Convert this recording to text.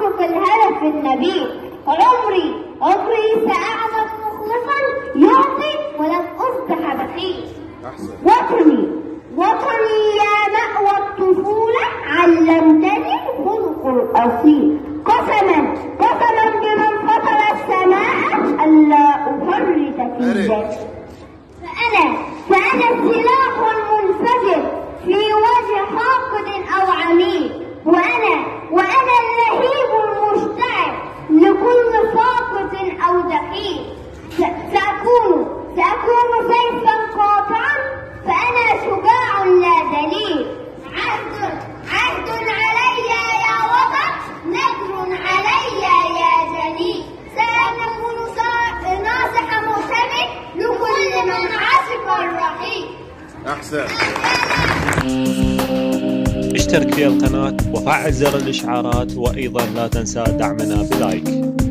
لتحقق الهدف النبيل. عمري سأعمل مخلصا يعطي ولن أصبح بخيل. وطني يا مأوى الطفولة علمتني الخلق الأصيل. قسما بمن فطر السماء ألا أفرط في ذاتي. فأنا السلاح المنفجر في وجه حاقد أو عميل، وأنا اللهيب المشتعل لكل ساقط أو دخيل. سأكون سيفا قاطعا فأنا شجاع لا دليل. عهد علي يا وطن، نذر علي يا جليل. سأكون ناصح مؤتمن لكل من عشق الرحيل. أحسن. اشترك في القناة وفعل زر الإشعارات، وأيضا لا تنسى دعمنا بلايك.